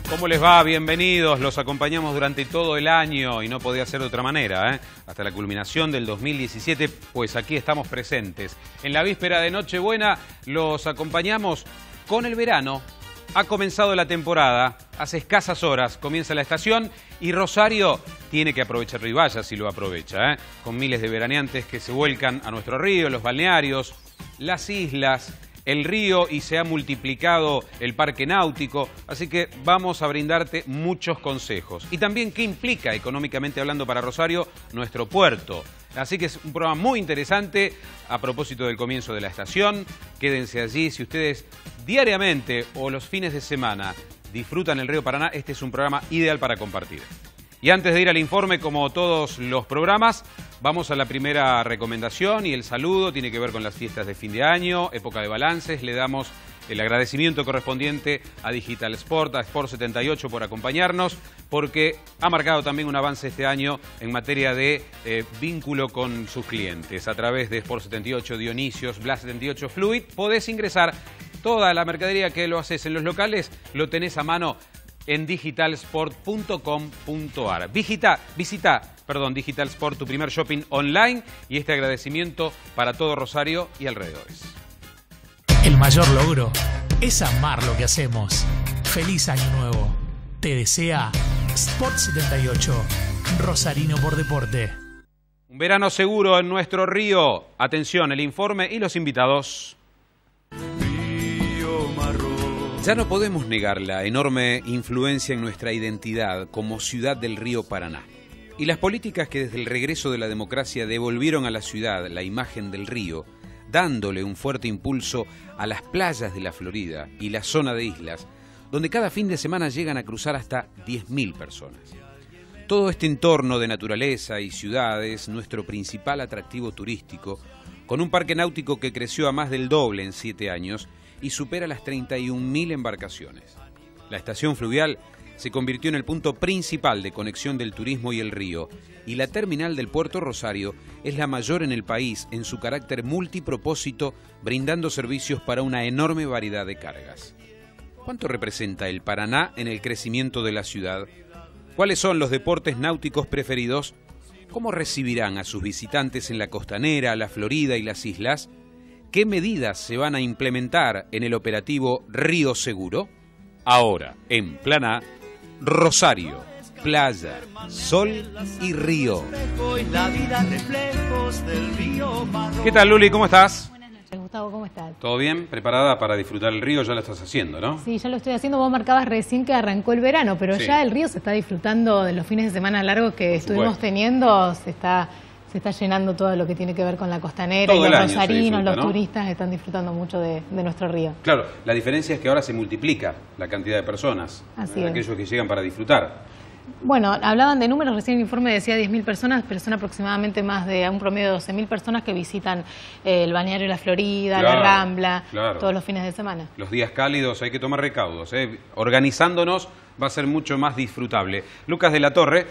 ¿Cómo les va? Bienvenidos. Los acompañamos durante todo el año y no podía ser de otra manera, hasta la culminación del 2017, pues aquí estamos presentes. En la víspera de Nochebuena los acompañamos con el verano. Ha comenzado la temporada, hace escasas horas comienza la estación y Rosario tiene que aprovecharlo y vaya si lo aprovecha, con miles de veraneantes que se vuelcan a nuestro río, los balnearios, las islas, el río, y se ha multiplicado el parque náutico, así que vamos a brindarte muchos consejos. Y también qué implica económicamente hablando para Rosario nuestro puerto. Así que es un programa muy interesante a propósito del comienzo de la estación. Quédense allí. Si ustedes diariamente o los fines de semana disfrutan el río Paraná, este es un programa ideal para compartir. Y antes de ir al informe, como todos los programas, vamos a la primera recomendación y el saludo. Tiene que ver con las fiestas de fin de año, época de balances. Le damos el agradecimiento correspondiente a Digital Sport, a Sport 78 por acompañarnos, porque ha marcado también un avance este año en materia de vínculo con sus clientes. A través de Sport 78 Dionisios, Blas 78 Fluid, podés ingresar toda la mercadería que lo haces en los locales, lo tenés a mano en digitalsport.com.ar. Visita Digital Sport, tu primer shopping online, y este agradecimiento para todo Rosario y alrededores. El mayor logro es amar lo que hacemos. Feliz Año Nuevo. Te desea Sport 78, Rosarino por Deporte. Un verano seguro en nuestro río. Atención, el informe y los invitados. Ya no podemos negar la enorme influencia en nuestra identidad como ciudad del río Paraná. Y las políticas que desde el regreso de la democracia devolvieron a la ciudad la imagen del río, dándole un fuerte impulso a las playas de la Florida y la zona de islas, donde cada fin de semana llegan a cruzar hasta 10.000 personas. Todo este entorno de naturaleza y ciudad es nuestro principal atractivo turístico, con un parque náutico que creció a más del doble en 7 años y supera las 31.000 embarcaciones. La estación fluvial se convirtió en el punto principal de conexión del turismo y el río, y la terminal del Puerto Rosario es la mayor en el país en su carácter multipropósito, brindando servicios para una enorme variedad de cargas. ¿Cuánto representa el Paraná en el crecimiento de la ciudad? ¿Cuáles son los deportes náuticos preferidos? ¿Cómo recibirán a sus visitantes en la costanera, la Florida y las islas? ¿Qué medidas se van a implementar en el operativo Río Seguro? Ahora, en Plan A, Rosario, playa, sol y río. ¿Qué tal, Luli? ¿Cómo estás? Buenas noches, Gustavo, ¿cómo estás? ¿Todo bien? ¿Preparada para disfrutar el río? Ya lo estás haciendo, ¿no? Sí, ya lo estoy haciendo. Vos marcabas recién que arrancó el verano, pero sí, ya el río se está disfrutando de los fines de semana largos que estuvimos teniendo. Se está llenando todo lo que tiene que ver con la costanera, todo y los rosarinos, los turistas están disfrutando mucho de nuestro río. Claro, la diferencia es que ahora se multiplica la cantidad de personas, aquellos que llegan para disfrutar. Bueno, hablaban de números, recién el informe decía 10.000 personas, pero son aproximadamente más de un promedio de 12.000 personas que visitan el balneario La Florida, la Rambla, todos los fines de semana. Los días cálidos hay que tomar recaudos, organizándonos va a ser mucho más disfrutable. Lucas de la Torre,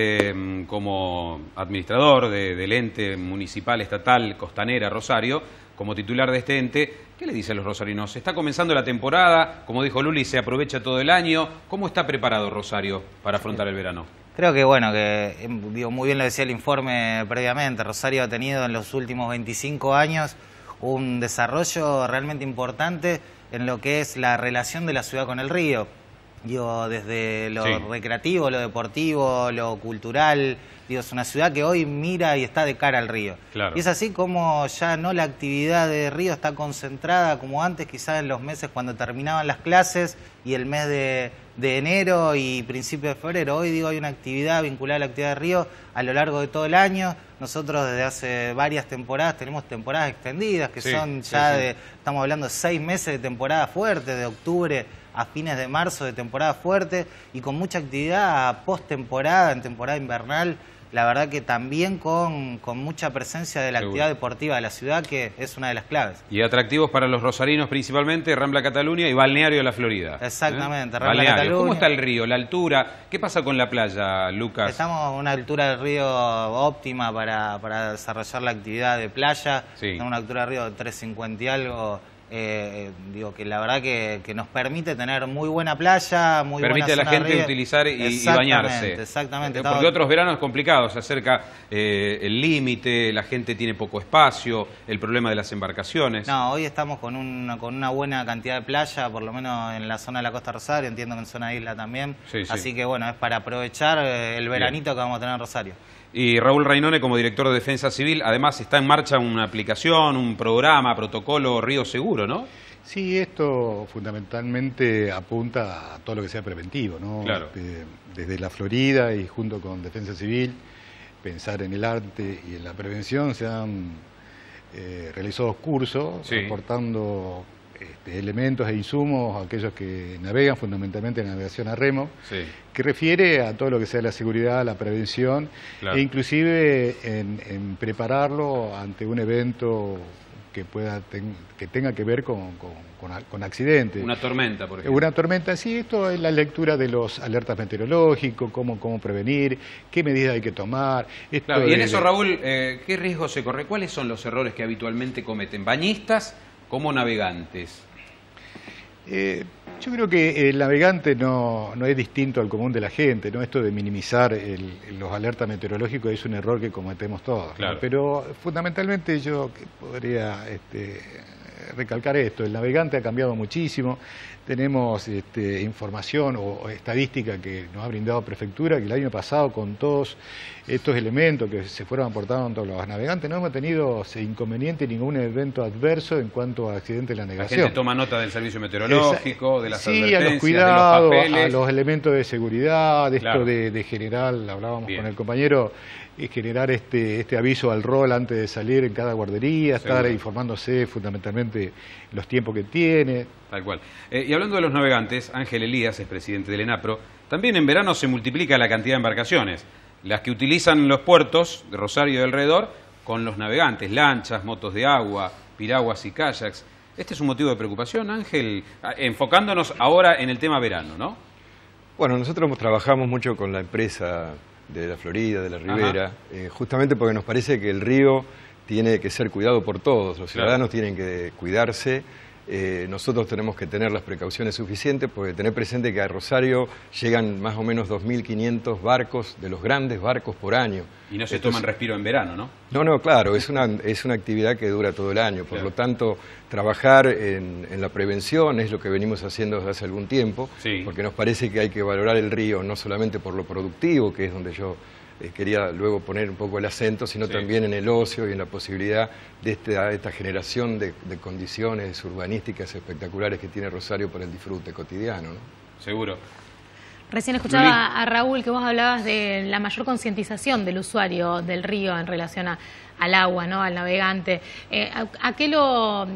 como administrador del ente municipal, estatal, costanera, Rosario, como titular de este ente, ¿qué le dice a los rosarinos? Está comenzando la temporada, como dijo Luli, se aprovecha todo el año. ¿Cómo está preparado Rosario para afrontar el verano? Creo que, bueno, muy bien lo decía el informe previamente, Rosario ha tenido en los últimos 25 años un desarrollo realmente importante en lo que es la relación de la ciudad con el río. Desde lo recreativo, lo deportivo, lo cultural, es una ciudad que hoy mira y está de cara al río. Claro. Y es así como ya no la actividad de río está concentrada como antes, quizás en los meses cuando terminaban las clases y el mes de enero y principio de febrero. Hoy hay una actividad vinculada a la actividad de río a lo largo de todo el año. Nosotros desde hace varias temporadas tenemos temporadas extendidas que son ya estamos hablando de 6 meses de temporada fuerte, de octubre a fines de marzo de temporada fuerte, y con mucha actividad post-temporada, en temporada invernal, la verdad que también con mucha presencia de la actividad deportiva de la ciudad, que es una de las claves. Y atractivos para los rosarinos principalmente, Rambla Cataluña y Balneario de la Florida. Exactamente, Rambla Cataluña. ¿Cómo está el río, la altura? ¿Qué pasa con la playa, Lucas? Estamos a una altura del río óptima para desarrollar la actividad de playa. Sí. Una altura del río de 350 y algo. digo que la verdad que nos permite tener muy buena playa, muy buena permite a la gente río. Utilizar y bañarse. Exactamente. Porque otros veranos es complicado, se acerca el límite, la gente tiene poco espacio, el problema de las embarcaciones. No, hoy estamos con una buena cantidad de playa, por lo menos en la zona de la Costa Rosario, entiendo que en zona de isla también. Sí, sí. Así que bueno, es para aprovechar el veranito que vamos a tener en Rosario. Y Raúl Rainone, como director de Defensa Civil, además está en marcha una aplicación, un programa, protocolo Río Seguro, ¿no? Sí, esto fundamentalmente apunta a todo lo que sea preventivo, ¿no? Claro. Desde la Florida y junto con Defensa Civil, pensar en el arte y en la prevención, se han realizado cursos, sí, aportando elementos e insumos a aquellos que navegan, fundamentalmente navegación a remo, sí, que refiere a todo lo que sea la seguridad, la prevención, claro, e inclusive en prepararlo ante un evento que tenga que ver con accidentes. Una tormenta, por ejemplo. Una tormenta, sí, esto es la lectura de los alertas meteorológicos, cómo prevenir, qué medidas hay que tomar. Claro, y en eso, Raúl, ¿qué riesgo se corre? ¿Cuáles son los errores que habitualmente cometen bañistas como navegantes? Yo creo que el navegante no es distinto al común de la gente, ¿no? Esto de minimizar los alertas meteorológicos es un error que cometemos todos, claro, ¿no? Pero fundamentalmente yo podría recalcar esto: el navegante ha cambiado muchísimo. Tenemos información o estadística que nos ha brindado Prefectura, que el año pasado, con todos estos elementos que se fueron aportando todos los navegantes, no hemos tenido inconveniente, ningún evento adverso en cuanto a accidentes de la navegación. La gente toma nota del servicio meteorológico, de las advertencias, a los cuidados, de los papeles, a los elementos de seguridad, claro, esto de generar, hablábamos bien con el compañero, generar este aviso al rol antes de salir en cada guardería, seguro, estar informándose fundamentalmente los tiempos que tiene. Tal cual. Y hablando de los navegantes, Ángel Elías es presidente del ENAPRO. También en verano se multiplica la cantidad de embarcaciones, las que utilizan los puertos de Rosario y alrededor con los navegantes, lanchas, motos de agua, piraguas y kayaks. ¿Este es un motivo de preocupación, Ángel? Enfocándonos ahora en el tema verano, ¿no? Bueno, nosotros trabajamos mucho con la empresa de la Florida, de la Ribera, justamente porque nos parece que el río tiene que ser cuidado por todos, los ciudadanos, claro, tienen que cuidarse. Nosotros tenemos que tener las precauciones suficientes, porque tener presente que a Rosario llegan más o menos 2.500 barcos, de los grandes barcos por año. Y no se toman respiro en verano, ¿no? No, claro, es una actividad que dura todo el año, por lo tanto, trabajar en la prevención es lo que venimos haciendo desde hace algún tiempo, sí, porque nos parece que hay que valorar el río no solamente por lo productivo, que es donde yo quería luego poner un poco el acento, sino sí, también en el ocio y en la posibilidad de esta generación de condiciones urbanísticas espectaculares que tiene Rosario por el disfrute cotidiano, ¿no? Seguro. Recién escuchaba a Raúl que vos hablabas de la mayor concientización del usuario del río en relación al agua, ¿no? Al navegante. ¿A qué lo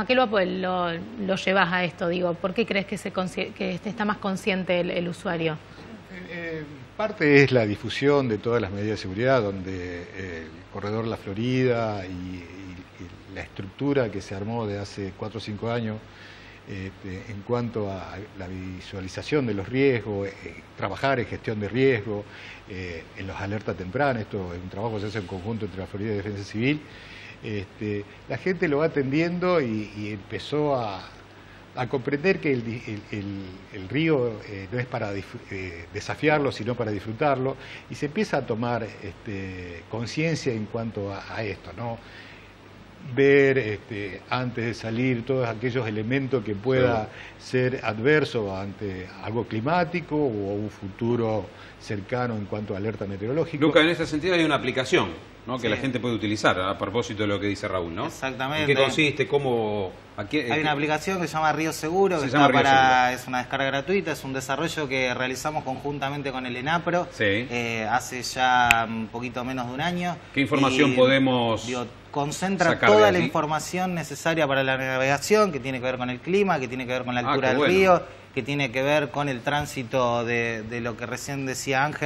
llevas a esto? Digo, ¿por qué crees que está más consciente el usuario? Parte es la difusión de todas las medidas de seguridad, donde el corredor La Florida y la estructura que se armó de hace 4 o 5 años en cuanto a la visualización de los riesgos, trabajar en gestión de riesgo, en los alertas tempranas. Esto es un trabajo que se hace en conjunto entre La Florida y Defensa Civil. La gente lo va atendiendo y empezó a comprender que el río no es para desafiarlo, sino para disfrutarlo, y se empieza a tomar conciencia en cuanto a esto, ¿no? Ver antes de salir todos aquellos elementos que pueda ser adverso ante algo climático o un futuro cercano en cuanto a alerta meteorológica. Luca, en ese sentido hay una aplicación, ¿no? Que sí, la gente puede utilizar a propósito de lo que dice Raúl, ¿no? Exactamente. ¿En qué consiste? ¿Cómo? Hay una aplicación que se llama Río Seguro, es una descarga gratuita, es un desarrollo que realizamos conjuntamente con el ENAPRO, sí, hace ya un poquito menos de un año. ¿Qué información podemos concentra toda la información necesaria para la navegación, que tiene que ver con el clima, que tiene que ver con la altura del río, que tiene que ver con el tránsito de lo que recién decía Ángel,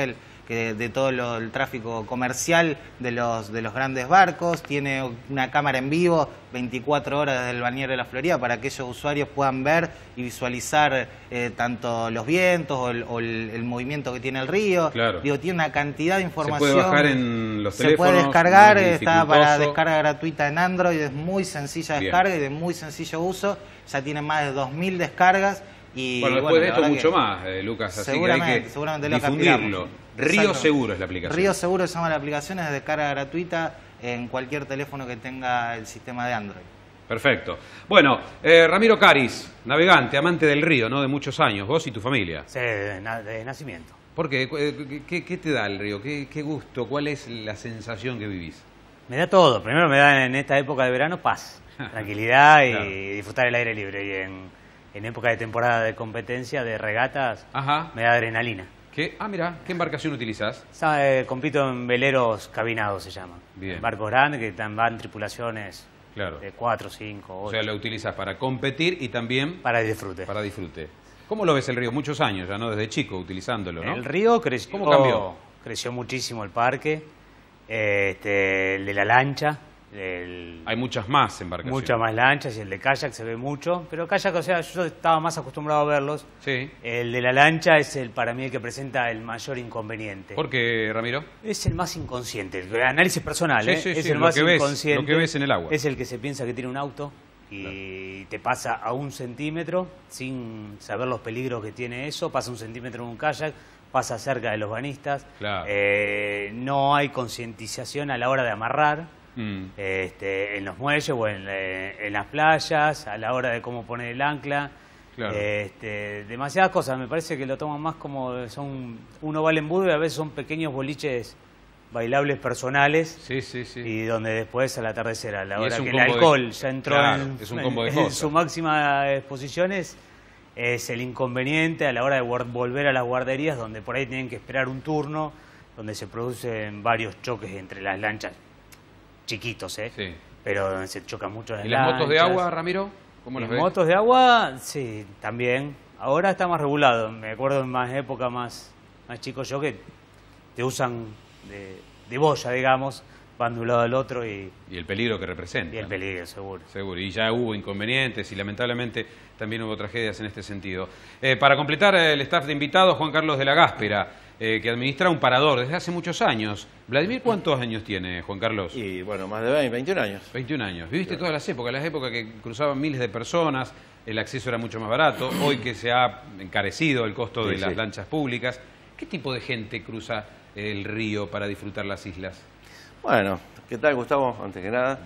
de todo el tráfico comercial de los grandes barcos, tiene una cámara en vivo 24 horas desde el balneario de la Florida para que aquellos usuarios puedan ver y visualizar tanto los vientos o el movimiento que tiene el río. Claro. Digo, tiene una cantidad de información. Se puede bajar en los teléfonos. Se puede descargar, está para descarga gratuita en Android, es muy sencilla de descarga y de muy sencillo uso. Ya tiene más de 2000 descargas. Y, bueno, después de esto mucho más, Lucas, así que hay que difundirlo. Río Seguro es la aplicación. Río Seguro se llama la aplicación, es de descarga gratuita en cualquier teléfono que tenga el sistema de Android. Perfecto. Bueno, Ramiro Caris, navegante, amante del río, ¿no? De muchos años, vos y tu familia. Sí, de nacimiento. ¿Por qué? ¿Qué te da el río? ¿Qué gusto? ¿Cuál es la sensación que vivís? Me da todo. Primero me da en esta época de verano paz, tranquilidad y claro, disfrutar el aire libre. Y en época de temporada de competencia, de regatas, me da adrenalina. Mira, ¿qué embarcación utilizás? Compito en veleros cabinados, se llaman. Bien. Barcos grandes que van tripulaciones claro, de 4, 5, 8. O sea, lo utilizas para competir y también para disfrute. Para disfrute. ¿Cómo lo ves el río? Muchos años ya, ¿no? Desde chico utilizándolo, ¿no? El río creció. ¿Cómo cambió? Creció muchísimo el parque, el de la lancha. Hay muchas más embarcaciones. Muchas más lanchas y el de kayak se ve mucho, pero kayak, o sea, yo estaba más acostumbrado a verlos. Sí. El de la lancha es para mí el que presenta el mayor inconveniente. ¿Por qué, Ramiro? Es el más inconsciente, el análisis personal, sí, es el más inconsciente. Lo que ves en el agua. Es el que se piensa que tiene un auto y te pasa a 1 centímetro sin saber los peligros que tiene eso, pasa 1 centímetro en un kayak, pasa cerca de los banistas. Claro. No hay concientización a la hora de amarrar. En los muelles o en las playas, a la hora de cómo poner el ancla. Claro. Demasiadas cosas, me parece que lo toman más como uno va al embudo y a veces son pequeños boliches bailables personales. Sí. Y donde después al atardecer, a la hora que el alcohol ya entró en su máxima exposición, es el inconveniente a la hora de volver a las guarderías, donde por ahí tienen que esperar un turno, donde se producen varios choques entre las lanchas. Chiquitos, sí, pero se chocan mucho las lanchas. ¿Y las motos de agua, Ramiro? ¿Cómo las ves? Motos de agua, sí, también. Ahora está más regulado. Me acuerdo en más época, más chicos yo, que te usan de boya, digamos, van de un lado al otro y el peligro que representa. Y el peligro, seguro. Seguro, y ya hubo inconvenientes y lamentablemente también hubo tragedias en este sentido. Para completar el staff de invitados, Juan Carlos de la Gáspera, que administra un parador desde hace muchos años. Vladimir, ¿cuántos años tiene Juan Carlos? Y bueno, más de 21 años. 21 años. Viviste todas las épocas que cruzaban miles de personas, el acceso era mucho más barato, hoy que se ha encarecido el costo de las lanchas públicas. ¿Qué tipo de gente cruza el río para disfrutar las islas? Bueno, ¿qué tal, Gustavo? Antes que nada,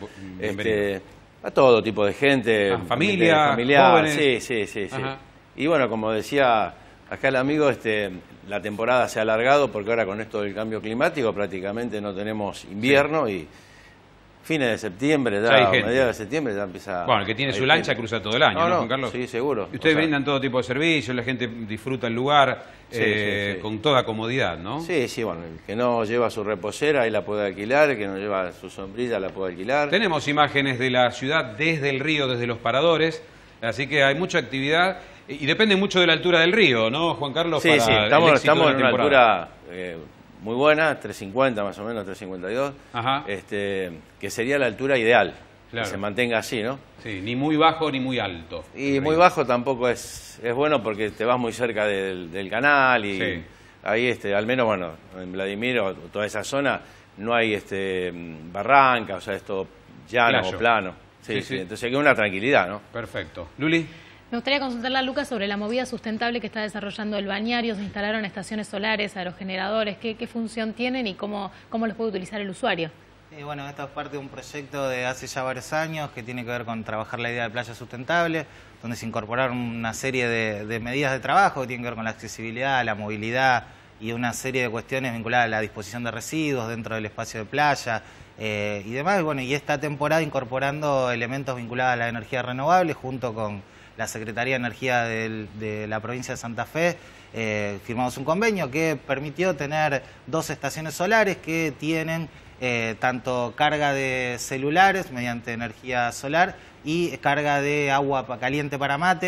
a todo tipo de gente. Familia, jóvenes. Sí. Y bueno, como decía acá el amigo, la temporada se ha alargado porque ahora con esto del cambio climático prácticamente no tenemos invierno y fines de septiembre, mediados de septiembre ya empieza... Bueno, el que tiene su lancha cruza todo el año, ¿no, Juan Carlos? Sí, seguro. Y ustedes brindan todo tipo de servicios, la gente disfruta el lugar con toda comodidad, ¿no? Sí, bueno, el que no lleva su reposera ahí la puede alquilar, el que no lleva su sombrilla la puede alquilar. Tenemos imágenes de la ciudad desde el río, desde los paradores, así que hay mucha actividad y depende mucho de la altura del río, ¿no, Juan Carlos? Sí, estamos en una altura muy buena, 350 más o menos, 352, que sería la altura ideal, que se mantenga así, ¿no? Sí, ni muy bajo ni muy alto. Y muy bajo tampoco es bueno porque te vas muy cerca del canal y ahí, al menos, bueno, en Vladimir o toda esa zona no hay barranca, o sea, esto llano o plano. Sí. Entonces hay una tranquilidad, ¿no? Perfecto. Luli. Me gustaría consultarle a Lucas sobre la movida sustentable que está desarrollando el balneario. Se instalaron estaciones solares, aerogeneradores. ¿Qué función tienen y cómo los puede utilizar el usuario? Bueno, esto es parte de un proyecto de hace ya varios años que tiene que ver con trabajar la idea de playa sustentable, donde se incorporaron una serie de medidas de trabajo que tienen que ver con la accesibilidad, la movilidad y una serie de cuestiones vinculadas a la disposición de residuos dentro del espacio de playa y demás. Y esta temporada incorporando elementos vinculados a la energía renovable junto con la Secretaría de Energía de la provincia de Santa Fe. Firmamos un convenio que permitió tener 2 estaciones solares que tienen tanto carga de celulares mediante energía solar y carga de agua caliente para mate,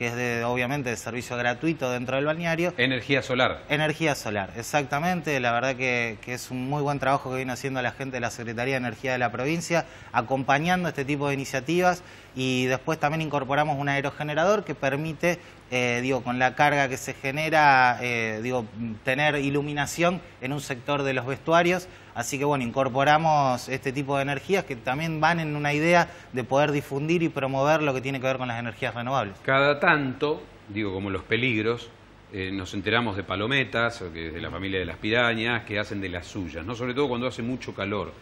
que es obviamente de servicio gratuito dentro del balneario. Energía solar. Energía solar, exactamente. La verdad que es un muy buen trabajo que viene haciendo la gente de la Secretaría de Energía de la provincia, acompañando este tipo de iniciativas, y después también incorporamos un aerogenerador que permite, con la carga que se genera, tener iluminación en un sector de los vestuarios. Así que bueno, incorporamos este tipo de energías que también van en una idea de poder difundir y promover lo que tiene que ver con las energías renovables. Cada tanto, como los peligros, nos enteramos de palometas, de la familia de las pirañas, que hacen de las suyas, ¿no? Sobre todo cuando hace mucho calor.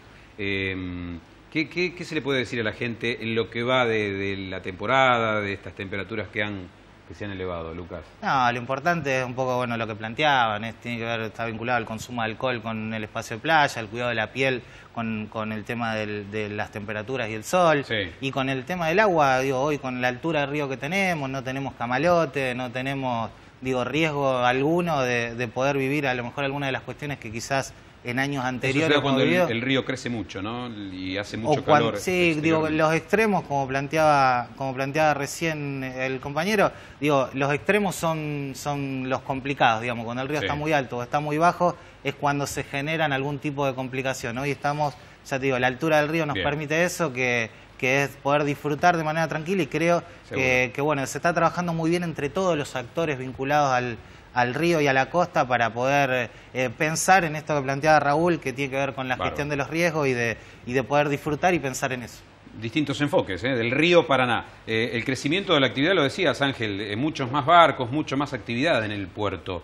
¿Qué se le puede decir a la gente en lo que va de la temporada, de estas temperaturas que se han elevado, Lucas? No, lo importante es un poco lo que planteaban, tiene que ver, está vinculado al consumo de alcohol con el espacio de playa, el cuidado de la piel con el tema de las temperaturas y el sol, sí. Y con el tema del agua, hoy con la altura del río que tenemos, no tenemos camalote, no tenemos riesgo alguno de poder vivir a lo mejor alguna de las cuestiones que quizás en años anteriores. Eso cuando el río crece mucho, ¿no? Y hace mucho calor. Sí, los extremos, como planteaba recién el compañero, los extremos son los complicados, cuando el río está muy alto o está muy bajo, es cuando se generan algún tipo de complicación. Hoy estamos, la altura del río nos permite eso, que es poder disfrutar de manera tranquila, y creo que se está trabajando muy bien entre todos los actores vinculados al río y a la costa para poder pensar en esto que planteaba Raúl, que tiene que ver con la gestión de los riesgos y de poder disfrutar y pensar en eso. Distintos enfoques, del río Paraná. El crecimiento de la actividad, lo decías, Ángel, muchos más barcos, mucho más actividad en el puerto.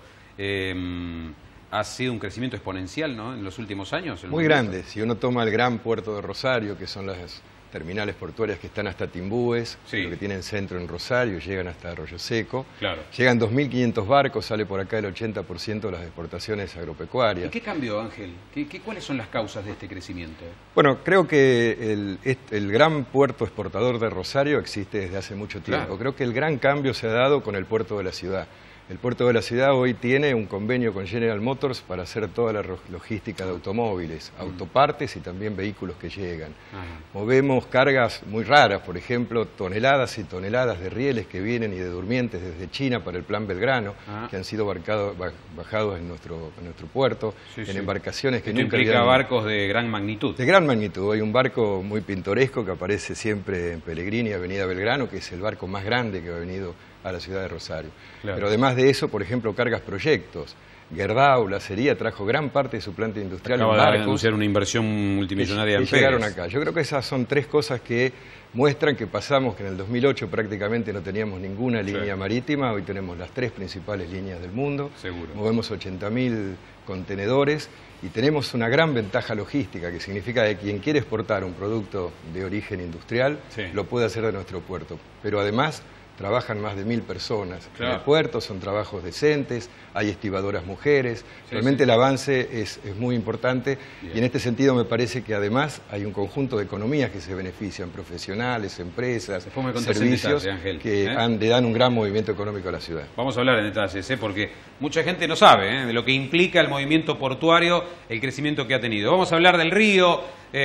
Ha sido un crecimiento exponencial, ¿no?, en los últimos años. Muy grande. Si uno toma el gran puerto de Rosario, que son las terminales portuarias que están hasta Timbúes, sí, que tienen centro en Rosario, llegan hasta Arroyo Seco. Claro. Llegan 2.500 barcos, sale por acá el 80% de las exportaciones agropecuarias. ¿Y qué cambió, Ángel? ¿Cuáles son las causas de este crecimiento? Bueno, creo que el gran puerto exportador de Rosario existe desde hace mucho tiempo. Claro. Creo que el gran cambio se ha dado con el puerto de la ciudad. El puerto de la ciudad hoy tiene un convenio con General Motors para hacer toda la logística de automóviles, autopartes y también vehículos que llegan. Movemos cargas muy raras, por ejemplo, toneladas y toneladas de rieles que vienen y de durmientes desde China para el Plan Belgrano, que han sido bajados en nuestro puerto, en embarcaciones que nunca implica barcos de gran magnitud. De gran magnitud. Hay un barco muy pintoresco que aparece siempre en Pellegrini, Avenida Belgrano, que es el barco más grande que ha venido a la ciudad de Rosario. Claro. Pero además de eso, por ejemplo, cargas proyectos. Gerdau, la Acería, trajo gran parte de su planta industrial en barcos. Acaba de anunciar una inversión multimillonaria en llegaron acá. Yo creo que esas son tres cosas que muestran que pasamos, que en el 2008 prácticamente no teníamos ninguna línea marítima, hoy tenemos las tres principales líneas del mundo. Seguro. Movemos 80.000 contenedores y tenemos una gran ventaja logística, que significa que quien quiere exportar un producto de origen industrial, lo puede hacer de nuestro puerto. Pero además trabajan más de 1.000 personas en el puerto, son trabajos decentes, hay estibadoras mujeres, realmente el avance es muy importante. Y en este sentido me parece que además hay un conjunto de economías que se benefician, profesionales, empresas, servicios, que le dan un gran movimiento económico a la ciudad. Vamos a hablar en detalles, porque mucha gente no sabe de lo que implica el movimiento portuario, el crecimiento que ha tenido. Vamos a hablar del río,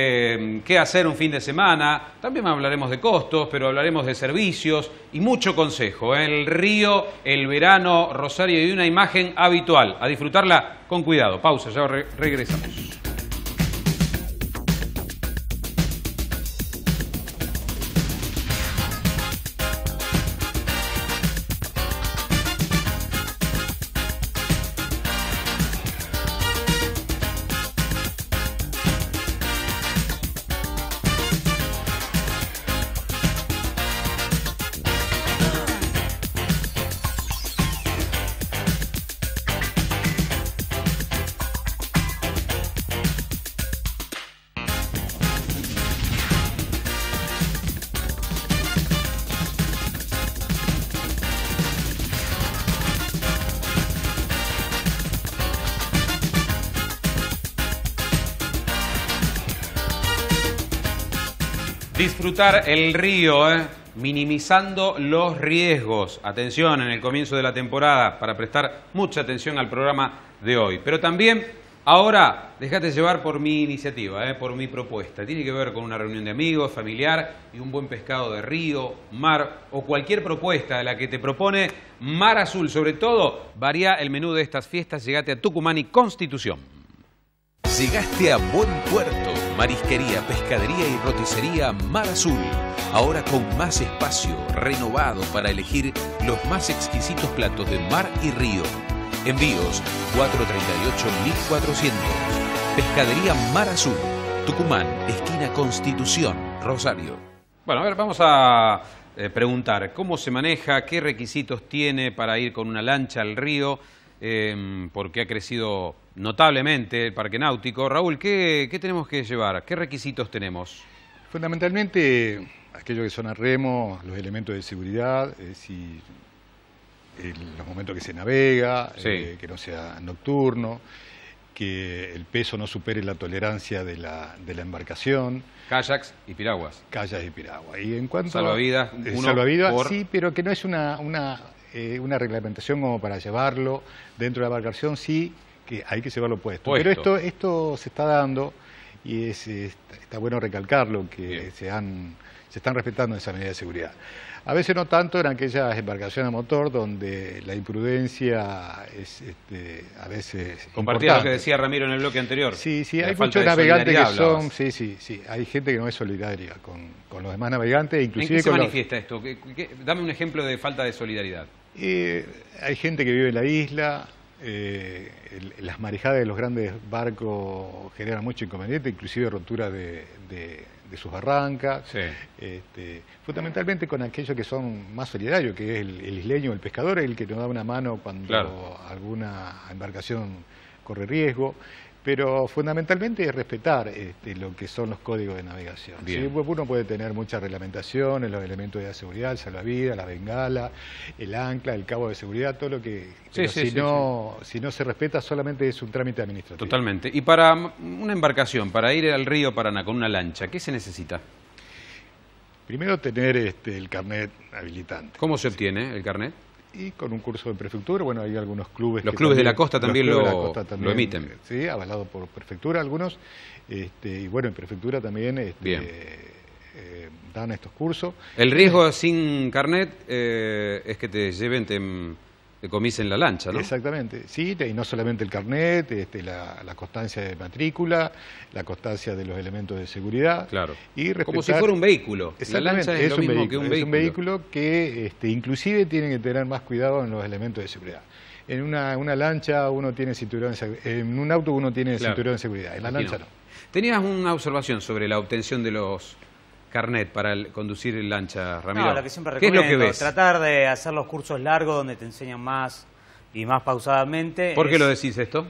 qué hacer un fin de semana, también hablaremos de costos, pero hablaremos de servicios y mucho consejo. El río, el verano, Rosario, y una imagen habitual. A disfrutarla con cuidado. Pausa, ya regresamos. Disfrutar el río, minimizando los riesgos. Atención en el comienzo de la temporada para prestar mucha atención al programa de hoy. Pero también Ahora, déjate llevar por mi iniciativa, por mi propuesta. Tiene que ver con una reunión de amigos, familiar y un buen pescado de río, mar o cualquier propuesta de la que te propone Mar Azul. Sobre todo, varía el menú de estas fiestas. Llegate a Tucumán y Constitución. Llegaste a buen puerto. Marisquería, pescadería y roticería Mar Azul. Ahora con más espacio, renovado para elegir los más exquisitos platos de mar y río. Envíos 438-1400. Pescadería Mar Azul. Tucumán, esquina Constitución, Rosario. Bueno, a ver, vamos a preguntar cómo se maneja, qué requisitos tiene para ir con una lancha al río, porque ha crecido notablemente el parque náutico. Raúl, ¿qué tenemos que llevar? ¿Qué requisitos tenemos? Fundamentalmente, aquellos que son a remo, los elementos de seguridad, los momentos que se navega, sí. Que no sea nocturno, que el peso no supere la tolerancia de la embarcación. Kayaks y piraguas. Kayaks y piraguas. Y en cuanto salvavidas, salvavidas, sí, pero que no es una reglamentación como para llevarlo dentro de la embarcación, sí, que hay que llevarlo puesto. Pero esto se está dando y está bueno recalcarlo, que se están respetando esa medida de seguridad. A veces no tanto en aquellas embarcaciones a motor donde la imprudencia es a veces compartida lo que decía Ramiro en el bloque anterior. Sí, hay muchos navegantes que son... Sí, hay gente que no es solidaria con los demás navegantes. Inclusive ¿En qué se manifiesta esto? Dame un ejemplo de falta de solidaridad. Hay gente que vive en la isla, las marejadas de los grandes barcos generan mucho inconveniente, inclusive rotura de sus barrancas, sí. Fundamentalmente con aquellos que son más solidarios, que es el isleño, el pescador, el que nos da una mano cuando alguna embarcación corre riesgo, pero fundamentalmente es respetar lo que son los códigos de navegación. ¿Sí? Uno puede tener muchas reglamentaciones, los elementos de seguridad, el salvavidas, la bengala, el ancla, el cabo de seguridad, todo lo que... si no se respeta, solamente es un trámite administrativo. Totalmente. Y para una embarcación, para ir al río Paraná con una lancha, ¿qué se necesita? Primero tener el carnet habilitante. ¿Cómo se obtiene el carnet? Y con un curso de prefectura, bueno, hay algunos clubes... Los clubes de la costa también lo emiten. Sí, avalado por prefectura algunos, y bueno, en prefectura también dan estos cursos. El riesgo sin carnet es que te lleven, te comisen la lancha, ¿no? Exactamente, sí, y no solamente el carnet, la constancia de matrícula, la constancia de los elementos de seguridad. Claro, y respetar... como si fuera un vehículo. La lancha es lo mismo que un vehículo. Es un vehículo que inclusive tienen que tener más cuidado en los elementos de seguridad. En una lancha uno tiene cinturón de seguridad, en un auto uno tiene cinturón de seguridad, en la lancha no. Tenías una observación sobre la obtención de los carnet para conducir en lancha, Ramiro. No, lo que siempre recomiendo, ¿qué es lo que ves? Tratar de hacer los cursos largos donde te enseñan más y más pausadamente. ¿Por qué lo decís esto?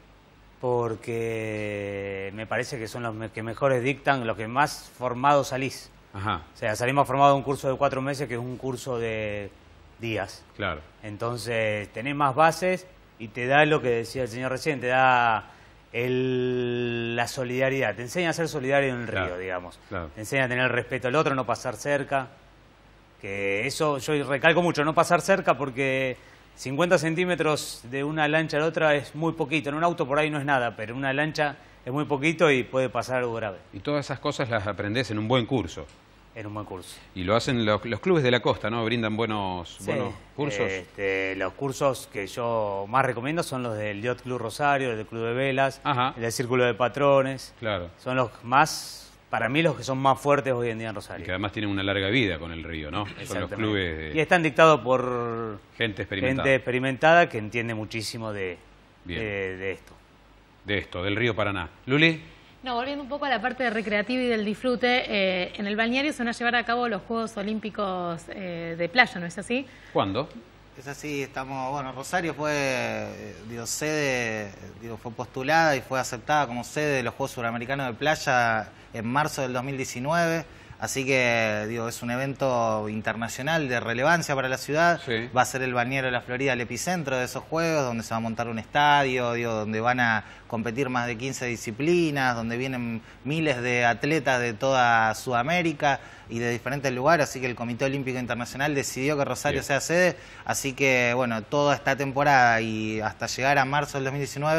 Porque me parece que son los que mejores dictan, los que más formados salís. Ajá. O sea, salimos formados de un curso de 4 meses que es un curso de días. Claro. Entonces tenés más bases y te da lo que decía el señor recién, te da la solidaridad, te enseña a ser solidario en el río, digamos. Claro. Te enseña a tener el respeto al otro, no pasar cerca. Que eso yo recalco mucho, no pasar cerca porque 50 centímetros de una lancha a la otra es muy poquito. En un auto por ahí no es nada, pero en una lancha es muy poquito y puede pasar algo grave. Y todas esas cosas las aprendés en un buen curso. En un buen curso. Y lo hacen los clubes de la costa, ¿no? Brindan buenos cursos. Los cursos que yo más recomiendo son los del Yacht Club Rosario, el del Club de Velas, el del Círculo de Patrones. Claro. Son los más, para mí, los que son más fuertes hoy en día en Rosario. Y que además tienen una larga vida con el río, ¿no? Son los clubes y están dictados por gente experimentada. Gente experimentada que entiende muchísimo de esto. De esto, del río Paraná. ¿Luli? No, volviendo un poco a la parte recreativa y del disfrute, en el balneario se van a llevar a cabo los Juegos Olímpicos de playa, ¿no es así? ¿Cuándo? Es así, Rosario fue sede, fue postulada y fue aceptada como sede de los Juegos Suramericanos de Playa en marzo del 2019. Así que, es un evento internacional de relevancia para la ciudad. Sí. Va a ser el balneario de la Florida el epicentro de esos juegos, donde se va a montar un estadio, donde van a competir más de 15 disciplinas, donde vienen miles de atletas de toda Sudamérica y de diferentes lugares. Así que el Comité Olímpico Internacional decidió que Rosario sea sede. Así que, toda esta temporada y hasta llegar a marzo del 2019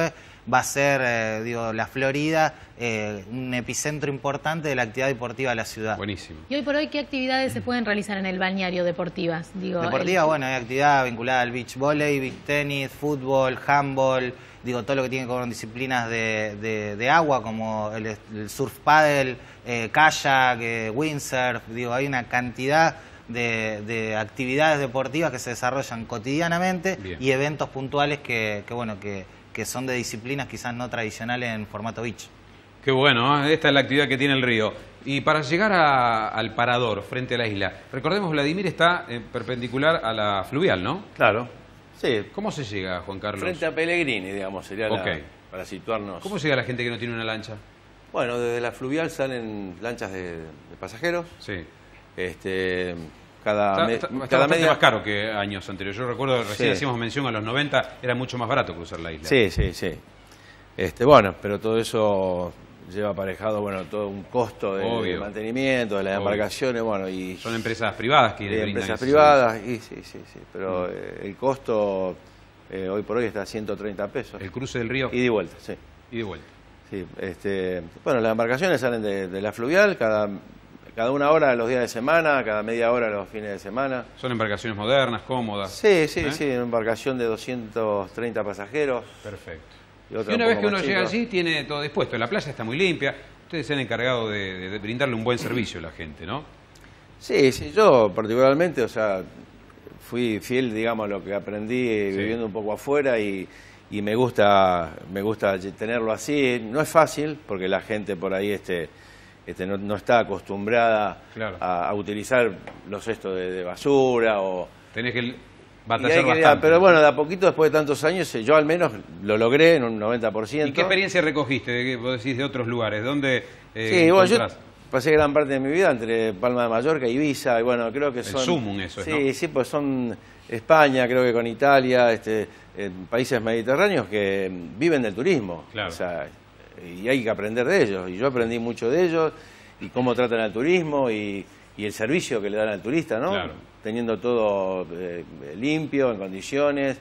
va a ser, la Florida, un epicentro importante de la actividad deportiva de la ciudad. Buenísimo. ¿Y hoy por hoy qué actividades se pueden realizar en el balneario deportivas? Bueno, hay actividad vinculada al beach volley, beach tenis, fútbol, handball, todo lo que tiene que ver con disciplinas de agua, como el surf paddle, kayak, windsurf, hay una cantidad de actividades deportivas que se desarrollan cotidianamente. Bien. Y eventos puntuales que son de disciplinas quizás no tradicionales en formato beach. Qué bueno, esta es la actividad que tiene el río. Y para llegar al parador frente a la isla, recordemos, Vladimir está perpendicular a la fluvial, ¿no? Claro, sí. ¿Cómo se llega, Juan Carlos? Frente a Pellegrini, digamos, sería para situarnos. ¿Cómo llega la gente que no tiene una lancha? Bueno, desde la fluvial salen lanchas de pasajeros. Sí. Cada media más caro que años anteriores. Yo recuerdo, recién hacíamos mención a los 90, era mucho más barato cruzar la isla. Sí. Bueno, pero todo eso lleva aparejado, todo un costo de mantenimiento, de las embarcaciones, y son empresas privadas que brindan empresas privadas, sí, pero el costo hoy por hoy está a 130 pesos. ¿El cruce del río? Ida y vuelta, sí. Ida y vuelta. Sí, las embarcaciones salen de la fluvial cada una hora los días de semana, cada media hora los fines de semana. ¿Son embarcaciones modernas, cómodas? Sí, una embarcación de 230 pasajeros. Perfecto. Y una vez que uno llega allí, tiene todo dispuesto. La playa está muy limpia. Ustedes se han encargado de brindarle un buen servicio a la gente, ¿no? Sí, yo particularmente, fui fiel, digamos, a lo que aprendí viviendo un poco afuera y me gusta tenerlo así. No es fácil, porque la gente por ahí no está acostumbrada a utilizar los cestos de basura o... Tenés que batallar bastante. Pero bueno, de a poquito, después de tantos años, yo al menos lo logré en un 90%. ¿Y qué experiencia recogiste, vos decís, de otros lugares? ¿Dónde yo pasé gran parte de mi vida entre Palma de Mallorca y Ibiza, y creo que son... El sumum eso es, ¿no? Sí, pues son España, creo que con Italia, países mediterráneos que viven del turismo. Claro. Y hay que aprender de ellos, y yo aprendí mucho de ellos, y cómo tratan al turismo, y el servicio que le dan al turista, ¿no? Claro. Teniendo todo limpio, en condiciones,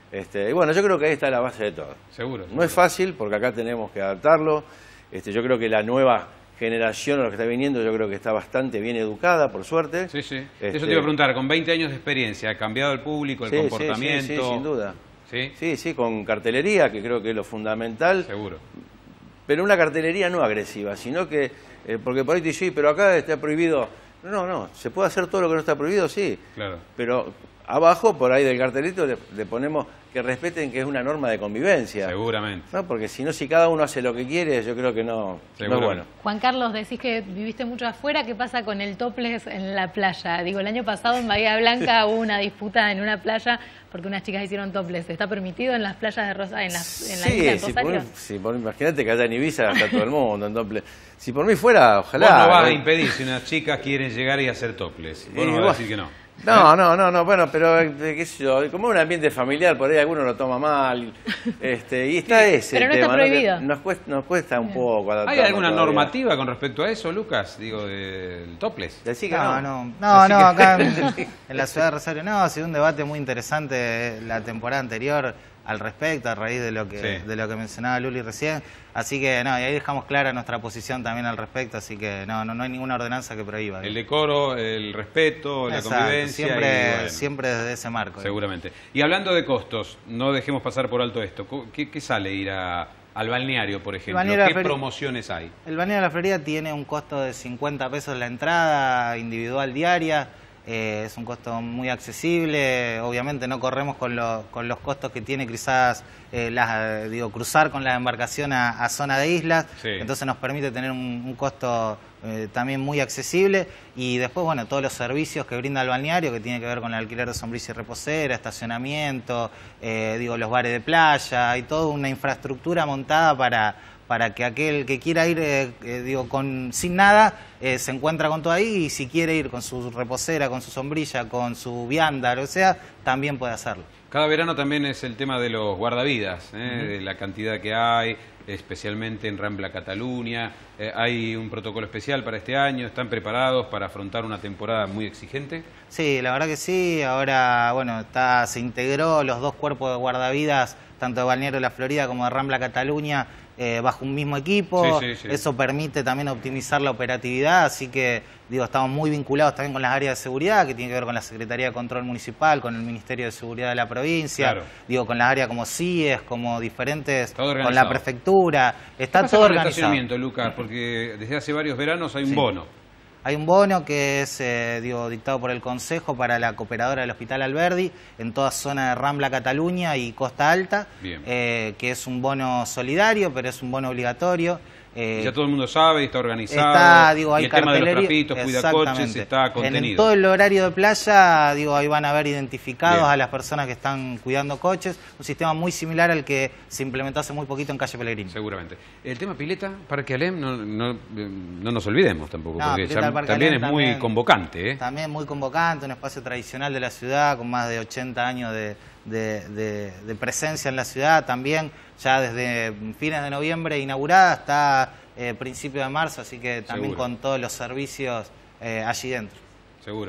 yo creo que ahí está la base de todo. Seguro. No es fácil, porque acá tenemos que adaptarlo, yo creo que la nueva generación, lo que está viniendo, yo creo que está bastante bien educada, por suerte. Sí. Eso te iba a preguntar, con 20 años de experiencia, ¿ha cambiado el público, el comportamiento? Sí, sin duda. ¿Sí? Sí, con cartelería, que creo que es lo fundamental. Seguro. Pero una cartelería no agresiva, sino que, porque por ahí te dice, pero acá está prohibido. No, se puede hacer todo lo que no está prohibido, sí. Claro. Pero abajo, por ahí del cartelito, le ponemos que respeten que es una norma de convivencia. Seguramente. ¿No? Porque si cada uno hace lo que quiere, yo creo que no es bueno. Juan Carlos, decís que viviste mucho afuera, ¿qué pasa con el topless en la playa? El año pasado en Bahía Blanca hubo una disputa en una playa porque unas chicas hicieron topless. ¿Está permitido en las playas de Rosario, en la isla de Rosario? Imagínate que allá en Ibiza está todo el mundo en topless. Si por mí fuera, ojalá. Vos no vas a impedir si unas chicas quieren llegar y hacer topless. Vos no vas a decir que no. No, bueno, pero qué sé yo, como un ambiente familiar, por ahí alguno lo toma mal, y está ese pero no tema, está prohibido. Nos cuesta un poco adaptarnos. ¿Hay alguna normativa con respecto a eso, Lucas? Del topless. Decí que acá en la ciudad de Rosario ha sido un debate muy interesante la temporada anterior al respecto, a raíz de lo que mencionaba Luli recién. Así que y ahí dejamos clara nuestra posición también al respecto, así que no hay ninguna ordenanza que prohíba. El decoro, el respeto, la convivencia. Siempre desde ese marco. Seguramente. Y hablando de costos, no dejemos pasar por alto esto. ¿Qué sale ir al balneario, por ejemplo? ¿Qué promociones hay? El balneario de la Florida tiene un costo de 50 pesos la entrada individual diaria. Es un costo muy accesible. Obviamente no corremos con los costos que tiene quizás cruzar con la embarcación a zona de islas. Sí. Entonces nos permite tener un costo también muy accesible. Y después, todos los servicios que brinda el balneario, que tiene que ver con el alquiler de sombrilla y reposera, estacionamiento, los bares de playa. Hay toda una infraestructura montada para que aquel que quiera ir sin nada se encuentra con todo ahí, y si quiere ir con su reposera, con su sombrilla, con su vianda, lo que sea, también puede hacerlo. Cada verano también es el tema de los guardavidas, de la cantidad que hay, especialmente en Rambla Cataluña. ¿Hay un protocolo especial para este año? ¿Están preparados para afrontar una temporada muy exigente? Sí, la verdad que sí. Ahora, bueno, se integró los 2 cuerpos de guardavidas, tanto de Balneario La Florida como de Rambla Cataluña, bajo un mismo equipo. Sí. Eso permite también optimizar la operatividad, así que estamos muy vinculados también con las áreas de seguridad, que tiene que ver con la Secretaría de Control Municipal, con el Ministerio de Seguridad de la provincia, con las áreas como CIES, como diferentes, con la prefectura. Está todo organizado. ¿Qué pasa con el estacionamiento, Lucas? Porque desde hace varios veranos hay un bono. Hay un bono que es dictado por el Consejo para la cooperadora del Hospital Alberdi en toda zona de Rambla Cataluña y Costa Alta, que es un bono solidario, pero es un bono obligatorio. Ya todo el mundo sabe, está organizado, hay y el tema de los trapitos, cuida coches, está contenido. En todo el horario de playa, ahí van a ver identificados a las personas que están cuidando coches, un sistema muy similar al que se implementó hace muy poquito en Calle Pellegrini. Seguramente. El tema pileta, Parque Alem, no nos olvidemos tampoco, porque también es muy convocante. También muy convocante, un espacio tradicional de la ciudad, con más de 80 años de presencia en la ciudad, también ya desde fines de noviembre inaugurada hasta principios de marzo, así que también con todos los servicios allí dentro. Seguro.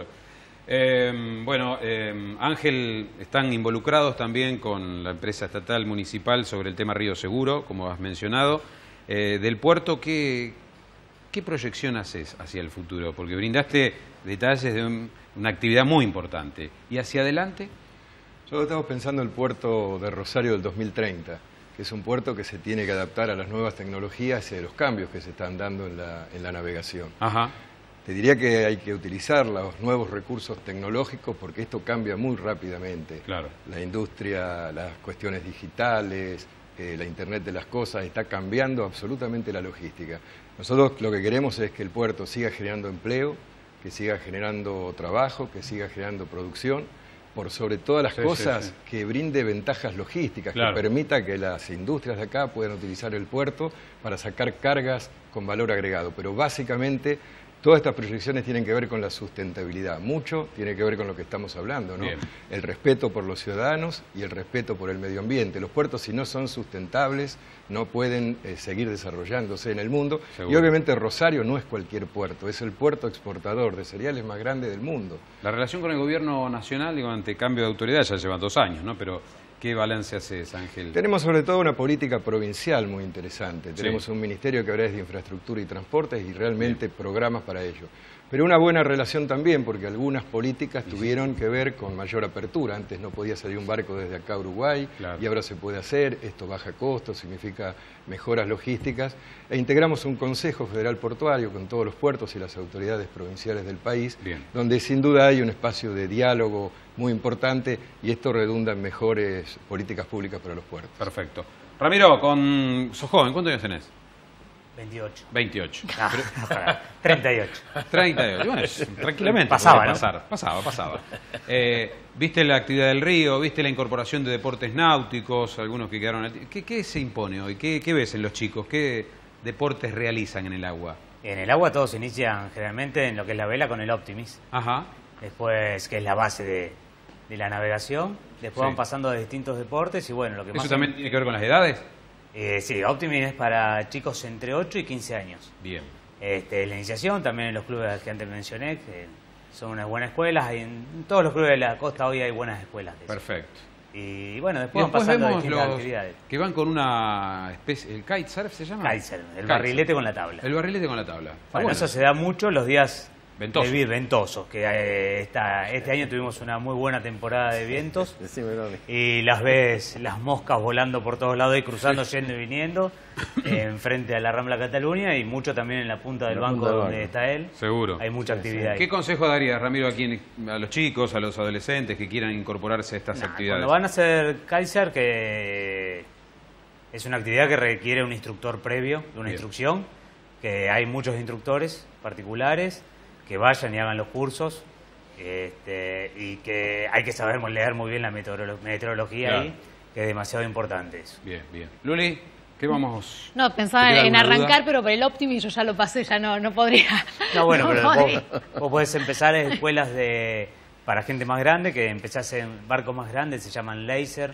Ángel, están involucrados también con la empresa estatal municipal sobre el tema Río Seguro, como has mencionado. Del puerto, ¿qué proyección haces hacia el futuro? Porque brindaste detalles de una actividad muy importante. ¿Y hacia adelante? Nosotros estamos pensando en el puerto de Rosario del 2030, que es un puerto que se tiene que adaptar a las nuevas tecnologías y a los cambios que se están dando en la navegación. Te diría que hay que utilizar los nuevos recursos tecnológicos porque esto cambia muy rápidamente. La industria, las cuestiones digitales, la Internet de las cosas, está cambiando absolutamente la logística. Nosotros lo que queremos es que el puerto siga generando empleo, que siga generando trabajo, que siga generando producción, por sobre todas las cosas, que brinde ventajas logísticas, que permita que las industrias de acá puedan utilizar el puerto para sacar cargas con valor agregado. Pero básicamente todas estas proyecciones tienen que ver con la sustentabilidad. Mucho tiene que ver con lo que estamos hablando, ¿no? El respeto por los ciudadanos y el respeto por el medio ambiente. Los puertos, si no son sustentables, no pueden seguir desarrollándose en el mundo. Y obviamente Rosario no es cualquier puerto, es el puerto exportador de cereales más grande del mundo. La relación con el gobierno nacional, ante cambio de autoridad, ya lleva 2 años, ¿no? Pero ¿qué balance haces, Ángel? Tenemos sobre todo una política provincial muy interesante. Tenemos un ministerio que ahora es de infraestructura y transportes y realmente programas para ello. Pero una buena relación también, porque algunas políticas tuvieron que ver con mayor apertura. Antes no podía salir un barco desde acá a Uruguay y ahora se puede hacer. Esto baja costos, significa mejoras logísticas. E integramos un Consejo Federal Portuario con todos los puertos y las autoridades provinciales del país, donde sin duda hay un espacio de diálogo muy importante y esto redunda en mejores políticas públicas para los puertos. Perfecto. Ramiro, sos joven, ¿cuántos años tenés? 28. 28. 38. 38. Bueno, tranquilamente. Pasaba, ¿no? Pasaba. ¿Viste la actividad del río? ¿Viste la incorporación de deportes náuticos? Algunos que quedaron... ¿Qué se impone hoy? ¿Qué ves en los chicos? ¿Qué deportes realizan en el agua? En el agua todos inician generalmente en lo que es la vela con el Optimis. Después, que es la base de la navegación. Después van pasando de distintos deportes y bueno, lo que más... ¿Eso también tiene que ver con las edades? Sí, Optimis es para chicos entre 8 y 15 años. Bien. La iniciación, también en los clubes que antes mencioné, que son unas buenas escuelas. En todos los clubes de la costa hoy hay buenas escuelas de eso. Perfecto. Y bueno, después van pasando distintas actividades. Que van con una especie... ¿El kitesurf se llama? Kitesurf, el barrilete con la tabla. El barrilete con la tabla. Bueno, eso se da mucho los días... ventosos, que este año tuvimos una muy buena temporada de vientos y ves las moscas volando por todos lados y cruzando, yendo y viniendo enfrente a la Rambla Cataluña y mucho también en la punta del banco donde está él. Seguro. Hay mucha actividad. ¿Qué consejo darías, Ramiro, a los chicos, a los adolescentes que quieran incorporarse a estas actividades? Cuando van a hacer kitesurf, que es una actividad que requiere un instructor previo, una instrucción, que hay muchos instructores particulares que vayan y hagan los cursos y que hay que saber leer muy bien la meteorología ahí, que es demasiado importante eso. Bien. Luli, ¿qué vamos? No, pensaba en arrancar, pero por el Optimis yo ya lo pasé, ya no podría. No, bueno, pero vos podés empezar en escuelas de para gente más grande, que empezás en barcos más grandes, se llaman Laser.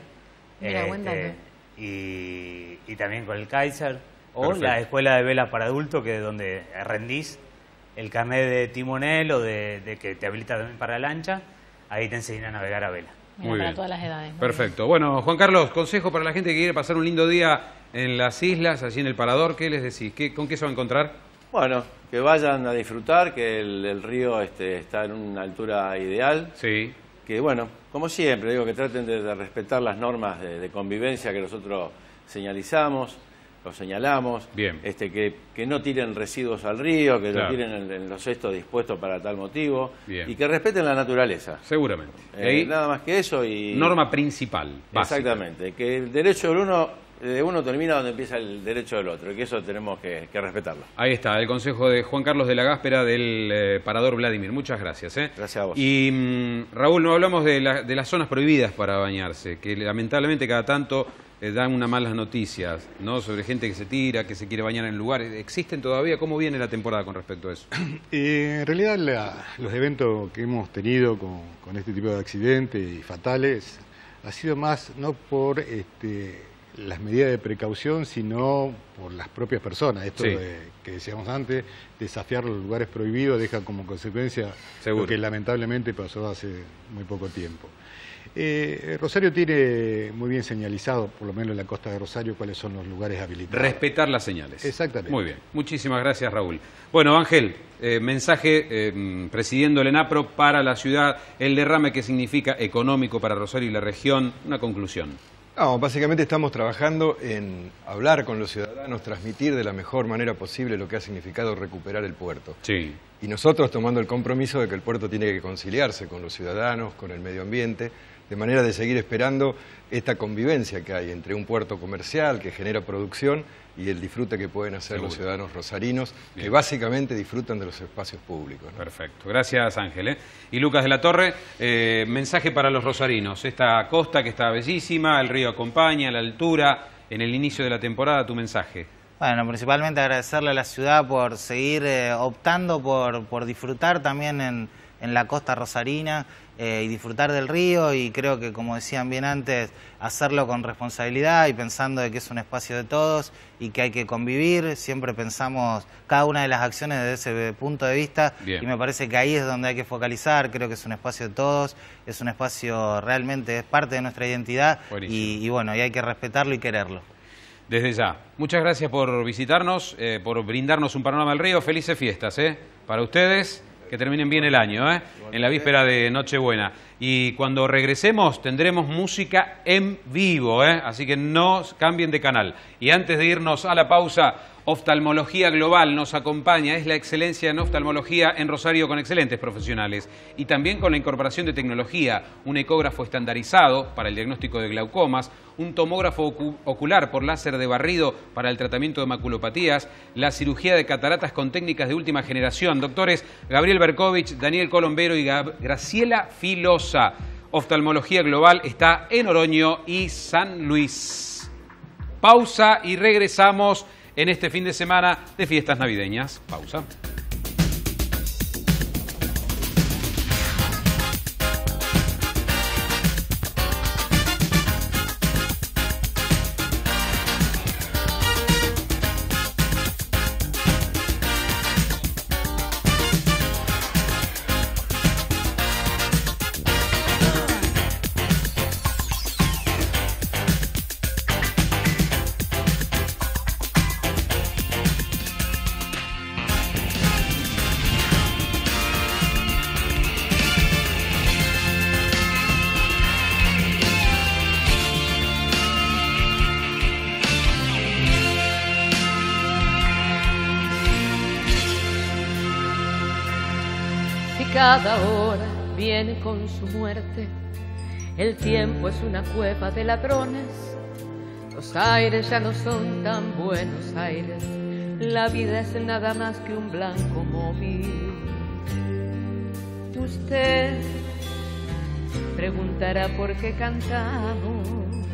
Y también con el Kaiser. O perfecto. La escuela de velas para adultos, que es donde rendís el carnet de timonel o de que te habilita también para lancha. Ahí te enseñan a navegar a vela. Muy para bien. Todas las edades. Perfecto. Bueno, Juan Carlos, consejo para la gente que quiere pasar un lindo día en las islas, allí en el Parador, ¿qué les decís? ¿Con qué se va a encontrar? Bueno, que vayan a disfrutar, que el río está en una altura ideal. Sí. Que bueno, como siempre, digo que traten de respetar las normas de convivencia que nosotros señalizamos. Lo señalamos, bien. Que no tiren residuos al río, que lo tiren en los cestos dispuestos para tal motivo, bien. Y que respeten la naturaleza. Seguramente. Nada más que eso. Y norma principal, básica. Exactamente, que el derecho de uno termina donde empieza el derecho del otro, y que eso tenemos que respetarlo. Ahí está, el consejo de Juan Carlos de la Gáspera del Parador Vladimir. Muchas gracias. Gracias a vos. Y Raúl, no hablamos de las zonas prohibidas para bañarse, que lamentablemente cada tanto dan unas malas noticias, ¿no? Sobre gente que se tira, que se quiere bañar en lugares. ¿Existen todavía? ¿Cómo viene la temporada con respecto a eso? En realidad los eventos que hemos tenido con este tipo de accidentes y fatales ha sido más no por las medidas de precaución, sino por las propias personas. Esto que decíamos antes, desafiar los lugares prohibidos deja como consecuencia lo que lamentablemente pasó hace muy poco tiempo. Rosario tiene muy bien señalizado, por lo menos en la costa de Rosario, cuáles son los lugares habilitados. Respetar las señales. Exactamente. Muy bien. Muchísimas gracias, Raúl. Bueno, Ángel, mensaje presidiendo el ENAPRO para la ciudad, el derrame que significa económico para Rosario y la región. Una conclusión. No, básicamente estamos trabajando en hablar con los ciudadanos, transmitir de la mejor manera posible lo que ha significado recuperar el puerto. Sí. Y nosotros tomando el compromiso de que el puerto tiene que conciliarse con los ciudadanos, con el medio ambiente, de manera de seguir esperando esta convivencia que hay entre un puerto comercial que genera producción y el disfrute que pueden hacer los ciudadanos rosarinos, que básicamente disfrutan de los espacios públicos, ¿no? Perfecto. Gracias, Ángel. Y Lucas de la Torre, mensaje para los rosarinos. Esta costa que está bellísima, el río acompaña, la altura, en el inicio de la temporada, tu mensaje. Bueno, principalmente agradecerle a la ciudad por seguir optando por disfrutar también en la costa rosarina y disfrutar del río, y creo que, como decían bien antes, hacerlo con responsabilidad y pensando de que es un espacio de todos y que hay que convivir. Siempre pensamos cada una de las acciones desde ese punto de vista. Bien. Y me parece que ahí es donde hay que focalizar. Creo que es un espacio de todos, es un espacio realmente, es parte de nuestra identidad y bueno, y hay que respetarlo y quererlo. Desde ya. Muchas gracias por visitarnos, por brindarnos un panorama del río. Felices fiestas, para ustedes. Que terminen bien el año, en la víspera de Nochebuena. Y cuando regresemos tendremos música en vivo, así que no cambien de canal. Y antes de irnos a la pausa, Oftalmología Global nos acompaña. Es la excelencia en oftalmología en Rosario con excelentes profesionales. Y también con la incorporación de tecnología, un ecógrafo estandarizado para el diagnóstico de glaucomas, un tomógrafo ocular por láser de barrido para el tratamiento de maculopatías, la cirugía de cataratas con técnicas de última generación. Doctores Gabriel Berkovich, Daniel Colombero y Graciela Filosa. Oftalmología Global está en Oroño y San Luis. Pausa y regresamos en este fin de semana de fiestas navideñas. Pausa. Cada hora viene con su muerte, el tiempo es una cueva de ladrones, los aires ya no son tan buenos aires, la vida es nada más que un blanco móvil. Usted preguntará por qué cantamos,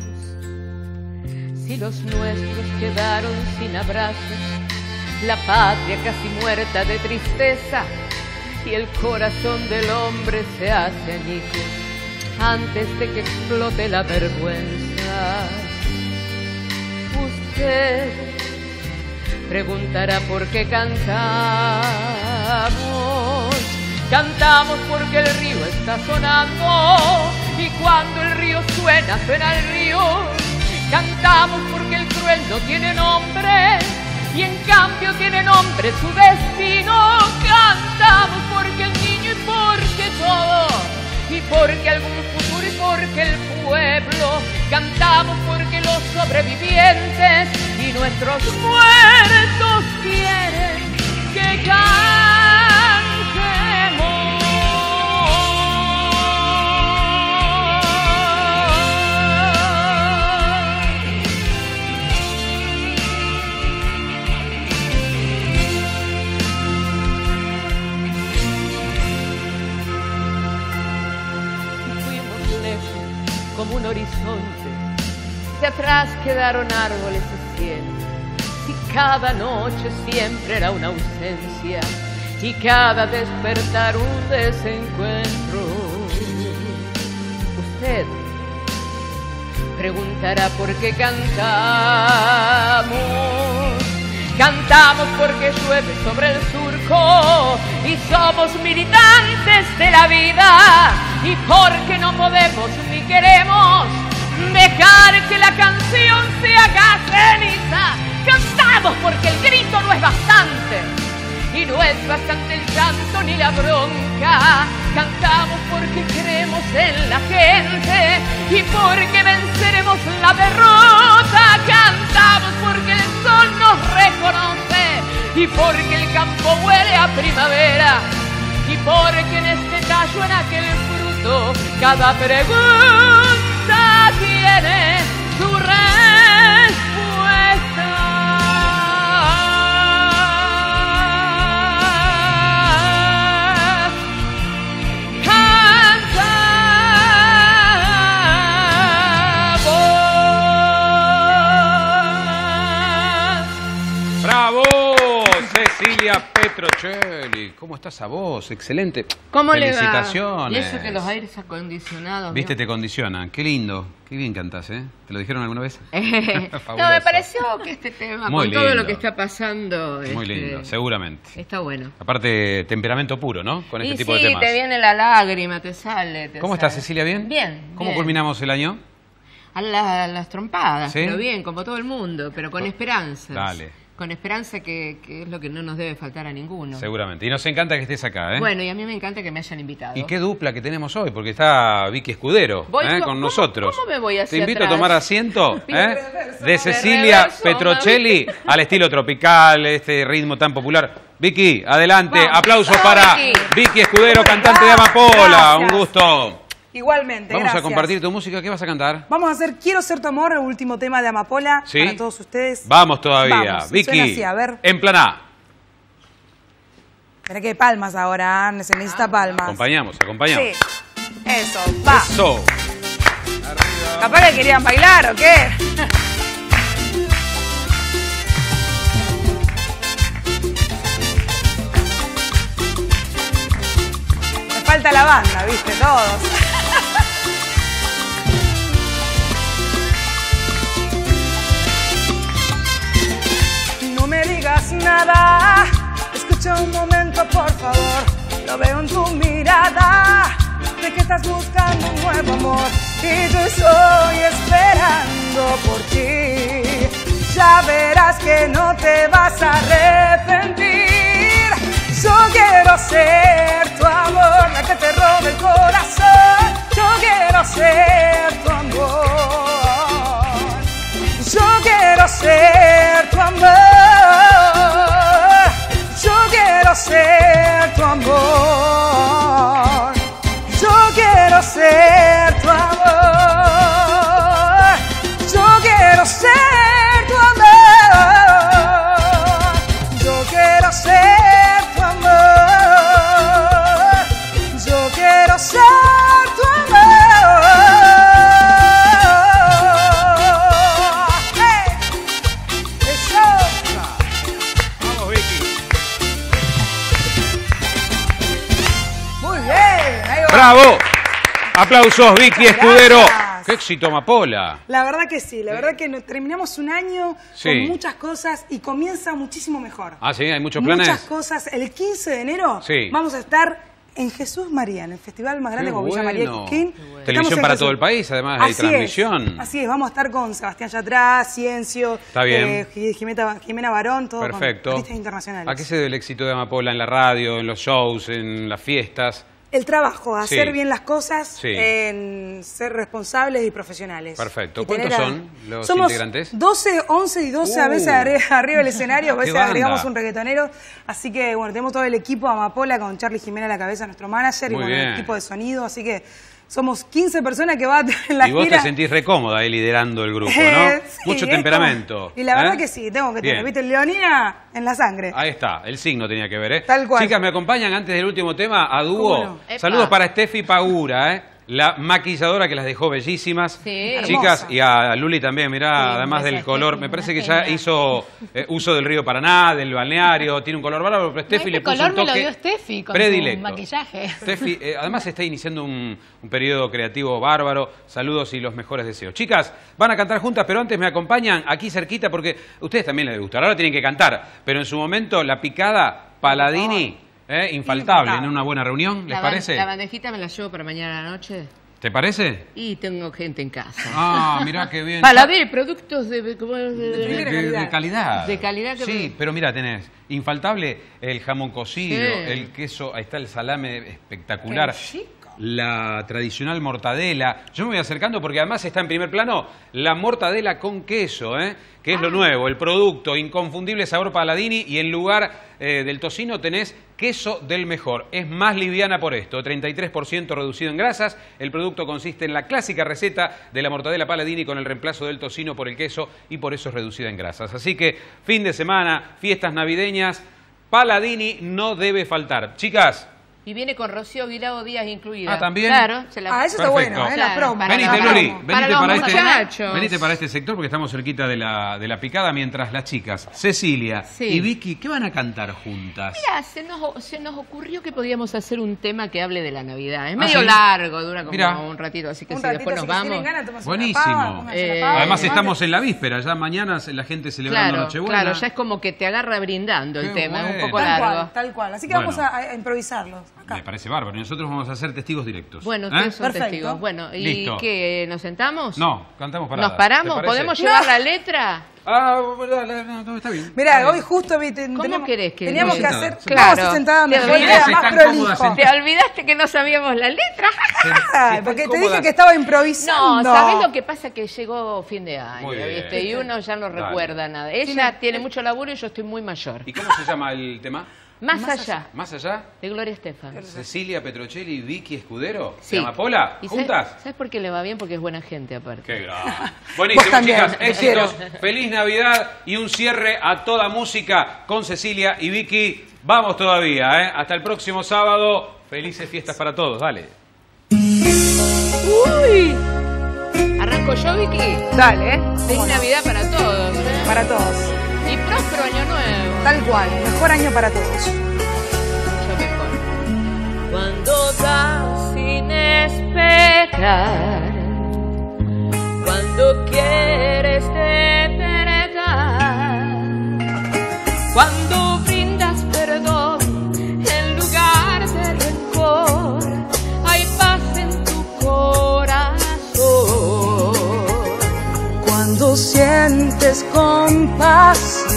si los nuestros quedaron sin abrazos, la patria casi muerta de tristeza, y el corazón del hombre se hace añicos antes de que explote la vergüenza. Usted preguntará por qué cantamos. Cantamos porque el río está sonando y cuando el río suena, suena el río. Cantamos porque el cruel no tiene nombre y en cambio tiene nombre su destino. Cantamos porque el niño y porque todo y porque algún futuro y porque el pueblo. Cantamos porque los sobrevivientes y nuestros muertos quieren que cantemos. Como un horizonte, de atrás quedaron árboles y cielo, y cada noche siempre era una ausencia, y cada despertar un desencuentro. Usted preguntará por qué cantamos. Cantamos porque llueve sobre el surco y somos militantes de la vida y porque no podemos ni queremos dejar que la canción se haga ceniza. Cantamos porque el grito no es bastante y no es bastante el llanto ni la bronca. Cantamos porque creemos en la gente y porque venceremos la derrota. Cantamos porque el sol nos reconoce y porque el campo huele a primavera y porque en este tallo, en aquel fruto, cada pregunta tiene su respuesta. Cecilia Petrocelli, ¿cómo está esa voz? Excelente. ¿Cómo le va? Felicitaciones. Y eso que los aires acondicionados. Viste, te condicionan. Qué lindo. Qué bien cantás, ¿eh? ¿Te lo dijeron alguna vez? No, me pareció que este tema, muy con lindo. Todo lo que está pasando... Muy lindo, seguramente. Está bueno. Aparte, temperamento puro, ¿no? Con este tipo de temas. Sí, te viene la lágrima, te sale. ¿Cómo estás, Cecilia? ¿Bien? Bien. ¿Cómo culminamos el año? A las trompadas, ¿sí? Pero bien, como todo el mundo, pero con esperanzas. Dale. Con esperanza que es lo que no nos debe faltar a ninguno. Seguramente. Y nos encanta que estés acá, ¿eh? Bueno, y a mí me encanta que me hayan invitado. Y qué dupla que tenemos hoy, porque está Vicky Escudero con nosotros. ¿Cómo me voy hacia Te invito atrás? a tomar asiento de Cecilia Petrocelli al estilo tropical, este ritmo tan popular. Vicky, adelante. Vamos. Aplausos para Vicky Escudero, cantante de Amapola. Gracias. Un gusto. Igualmente, Vamos gracias. a compartir tu música. ¿Qué vas a cantar? Vamos a hacer Quiero ser tu amor, el último tema de Amapola, ¿sí? Para todos ustedes. Vamos todavía. Vamos, Vicky, así, a ver. En plan A. Espera que hay palmas ahora, se necesita palmas. Acompañamos. Sí, eso, va. Eso. Arriba. ¿Capaz que querían bailar o qué? Me falta la banda, viste, todos. No me digas nada, escucha un momento por favor. Lo veo en tu mirada, de que estás buscando un nuevo amor y yo estoy esperando por ti. Ya verás que no te vas a arrepentir. Yo quiero ser tu amor, la que te robe el corazón. Yo quiero ser tu amor. Yo quiero ser tu amor. Yo quiero ser tu amor. Yo quiero ser tu amor. Yo quiero ser tu amor. Yo quiero ser tu amor. Yo quiero ser tu amor. Hey. ¡Bravo! Aplausos, Vicky Escudero. ¡Qué éxito, Amapola! La verdad que sí, la verdad que terminamos un año con muchas cosas y comienza muchísimo mejor. Ah, sí, hay muchos planes. Muchas cosas. El 15 de enero vamos a estar en Jesús María, en el festival más grande como Villa María Cosquín. Bueno. Televisión para todo el país, además hay transmisión. Así es, vamos a estar con Sebastián Yatra, Ciencio, Jimena Barón, todo con artistas internacionales. ¿A qué se debe el éxito de Amapola en la radio, en los shows, en las fiestas? El trabajo, hacer bien las cosas, en ser responsables y profesionales. Perfecto. ¿Cuántos son los integrantes? 12, 11 y 12 a veces arriba del escenario, a veces agregamos un reggaetonero. Así que, bueno, tenemos todo el equipo Amapola con Charlie Jimena a la cabeza, nuestro manager, y bueno, el equipo de sonido. Así que somos 15 personas que van en la gira. Y vos te sentís re cómoda ahí liderando el grupo, ¿no? Mucho temperamento. Y la verdad que sí, tengo que tener, ¿viste? Leonina en la sangre. Ahí está, el signo tenía que ver, ¿eh? Tal cual. Chicas, ¿me acompañan antes del último tema a dúo? Saludos para Steffi Pagura, ¿eh? La maquilladora que las dejó bellísimas. Sí, chicas, y a Luli también, mirá, además del color, me parece que ya hizo uso del río Paraná, del balneario, tiene un color bárbaro, pero Steffi le puso un toque color me lo dio Steffi con su maquillaje. Steffi, además está iniciando un periodo creativo bárbaro. Saludos y los mejores deseos. Chicas, van a cantar juntas, pero antes me acompañan aquí cerquita porque a ustedes también les gustará. Ahora tienen que cantar, pero en su momento la picada Paladini... infaltable en una buena reunión, ¿les parece? La bandejita me la llevo para mañana a la noche. ¿Te parece? Y tengo gente en casa. Ah, mirá qué bien. Paladini, productos de calidad. De calidad. Sí, pero mira, tenés infaltable el jamón cocido, el queso, ahí está el salame espectacular. La tradicional mortadela. Yo me voy acercando porque además está en primer plano la mortadela con queso, que es lo nuevo, el producto inconfundible sabor Paladini, y en lugar del tocino tenés queso del mejor. Es más liviana por esto, 33% reducido en grasas. El producto consiste en la clásica receta de la mortadela Paladini con el reemplazo del tocino por el queso y por eso es reducida en grasas. Así que fin de semana, fiestas navideñas, Paladini no debe faltar. Chicas. Y viene con Rocío Guirao Díaz incluida. Ah, ¿también? Claro. Eso está bueno, la promo. Venite, Luli, venite para este sector porque estamos cerquita de la picada, mientras las chicas, Cecilia y Vicky, ¿qué van a cantar juntas? Mira, se nos ocurrió que podíamos hacer un tema que hable de la Navidad. Es medio largo, dura como un ratito, así que si después nos vamos. Buenísimo. Además estamos en la víspera, ya mañana la gente celebrando Nochebuena. Claro, ya es como que te agarra brindando el tema, es un poco largo. Tal cual, así que vamos a improvisarlo. Acá. Me parece bárbaro. Y nosotros vamos a ser testigos directos. Bueno, ustedes son testigos. Bueno, ¿y listo. ¿Qué? ¿Nos sentamos? No, cantamos paradas. ¿Nos paramos? ¿Podemos llevar la letra? No, está bien. Mirá, hoy justo ¿Cómo querés que teníamos que hacer? Claro. Sentada mejor, más prolijo. ¿Te olvidaste que no sabíamos la letra? Porque te dije que estaba improvisando. No, ¿sabés lo que pasa? Que llegó fin de año, ¿viste? Y uno ya no recuerda nada. Ella tiene mucho laburo y yo estoy muy mayor. ¿Y cómo se llama el tema? Más allá. ¿Más allá? De Gloria Estefan. Cecilia Petrocelli y Vicky Escudero. Sí. ¿Amapola? ¿Juntas? ¿Sabes por qué le va bien? Porque es buena gente, aparte. Qué grave. Buenísimo, chicas. Éxitos. Feliz Navidad y un cierre a toda música con Cecilia y Vicky. Vamos todavía, Hasta el próximo sábado. Felices fiestas para todos. Dale. ¡Uy! ¿Arranco yo, Vicky? Dale, Feliz Navidad para todos. Para todos. Y próspero año nuevo. Tal cual, mejor año para todos. Yo mejor. Cuando das sin esperar, cuando quieres de verdad, cuando brindas perdón en lugar de rencor, hay paz en tu corazón. Cuando sientes compasión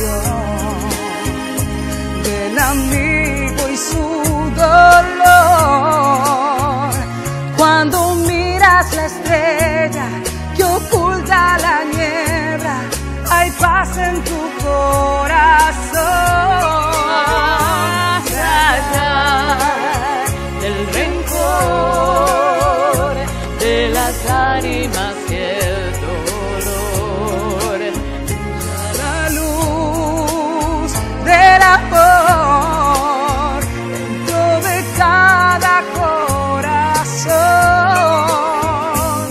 del amigo y su dolor, cuando miras la estrella que oculta la niebla, hay paz en tu corazón. Más allá del rencor, de las lágrimas y el dolor, la luz del amor dentro de cada corazón.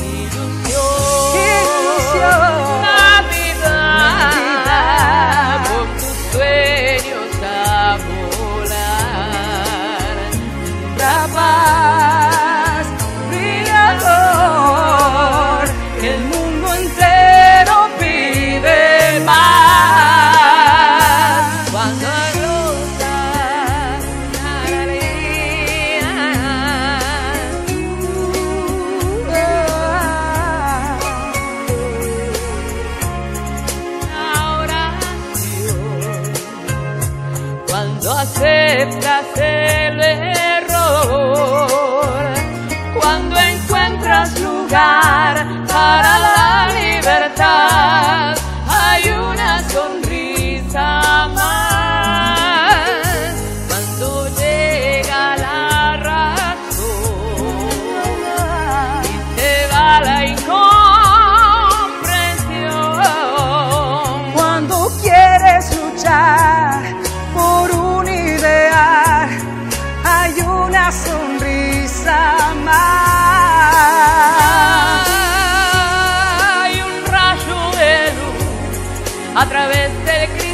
Ilusión, Navidad, por tu sueño. aceptas el error, cuando encuentras lugar para la libertad, hay una sonrisa más. Cuando llega la razón y se va la incomprensión, cuando quieres luchar por un ideal, hay una sonrisa más. Hay un rayo de luz a través del cristal